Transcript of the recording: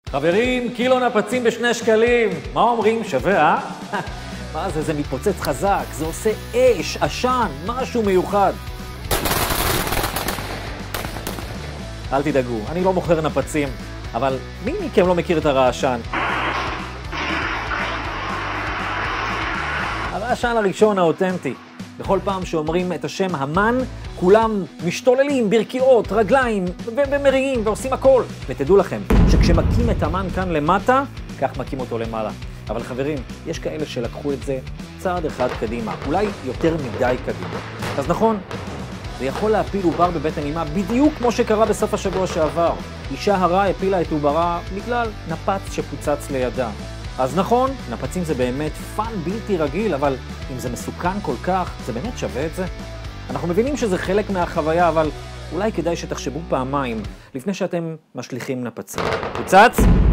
חברים, קילו נפצים ב2 שקלים. מה אומרים? שווה, אה? מה זה? זה מתפוצץ חזק, זה עושה אש, עשן, משהו מיוחד. אל תדאגו, אני לא מוכר נפצים, אבל מי מכם לא מכיר את הרעשן? הרעשן הראשון האותנטי. בכל פעם שאומרים את השם המן, כולם משתוללים ברקיעות, רגליים ומריעים ועושים הכל. ותדעו לכם שכשמקים את המן כאן למטה, כך מקים אותו למעלה. אבל חברים, יש כאלה שלקחו את זה צעד אחד קדימה, אולי יותר מדי קדימה. אז נכון, זה יכול להפיל עובר בבטן אימה בדיוק כמו שקרה בסוף השבוע שעבר. אישה הרה הפילה את עוברה בגלל נפץ שפוצץ לידה. אז נכון, נפצים זה באמת פן בלתי רגיל, אבל אם זה מסוכן כל כך, זה באמת שווה את זה? אנחנו מבינים שזה חלק מהחוויה, אבל אולי כדאי שתחשבו פעמיים לפני שאתם משליכים נפצים. פוצץ?